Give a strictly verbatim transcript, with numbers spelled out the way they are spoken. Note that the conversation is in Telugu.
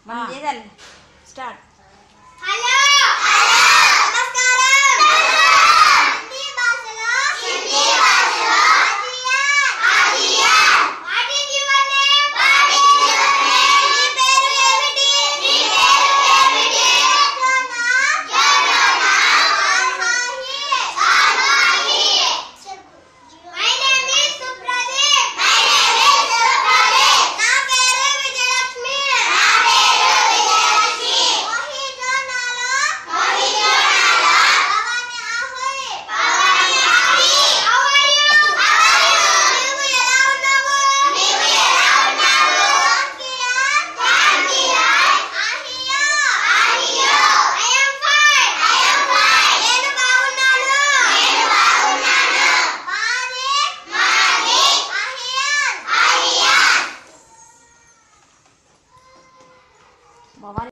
మనం చేయాలి స్టార్ట్. హలో నమస్కారం. హిందీ భాషలో హిందీ భాషలో ఆజియన్ ఆజియన్ what is your name what is your name నీ పేరు ఏమిటి నీ పేరు ఏమిటి జోనా జోనా ఆహాహి ఆహాహి my name is Supradeep my name is Supradeep నా పేరు విజయలక్ష్మి నా పేరు విజయలక్ష్మి మోహి జోనాలో మోహి జోనాలో పవని ఆహోయి పవని ఆహోయి how are you how are you నీవు ఎలా ఉన్నావు నీవు ఎలా ఉన్నావు థాంకియన్ థాంకియన్ ఆహియా ఆహియా I am fine I am fine నేను బాగున్నాను నేను బాగున్నాను మాది మాది ఆహియన్ ఆహియన్ భవాని